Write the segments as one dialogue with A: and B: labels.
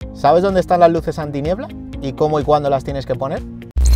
A: ¿Sabes dónde están las luces antiniebla y cómo y cuándo las tienes que poner?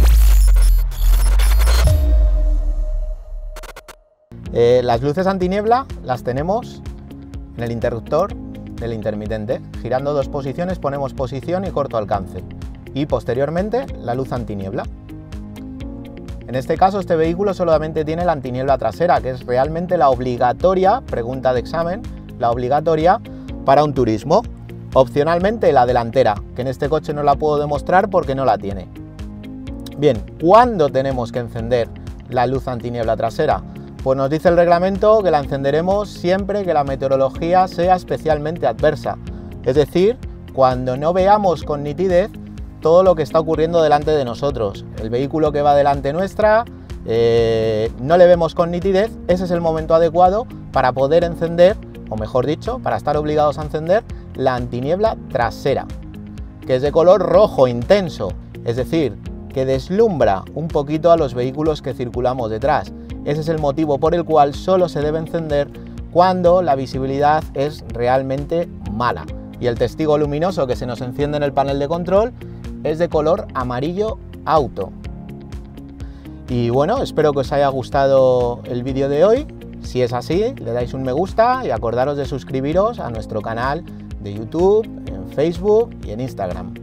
A: Las luces antiniebla las tenemos en el interruptor del intermitente. Girando 2 posiciones ponemos posición y corto alcance. Y posteriormente la luz antiniebla. En este caso este vehículo solamente tiene la antiniebla trasera, que es realmente la obligatoria, pregunta de examen, la obligatoria para un turismo. Opcionalmente la delantera, que en este coche no la puedo demostrar porque no la tiene. Bien, ¿cuándo tenemos que encender la luz antiniebla trasera? Pues nos dice el reglamento que la encenderemos siempre que la meteorología sea especialmente adversa, es decir, cuando no veamos con nitidez todo lo que está ocurriendo delante de nosotros. El vehículo que va delante nuestra, no le vemos con nitidez, ese es el momento adecuado para poder encender, o mejor dicho, para estar obligados a encender la antiniebla trasera, que es de color rojo intenso, es decir, que deslumbra un poquito a los vehículos que circulamos detrás. Ese es el motivo por el cual solo se debe encender cuando la visibilidad es realmente mala. Y el testigo luminoso que se nos enciende en el panel de control es de color amarillo auto. Y bueno, espero que os haya gustado el vídeo de hoy. Si es así, le dais un me gusta y acordaros de suscribiros a nuestro canal de YouTube, en Facebook y en Instagram.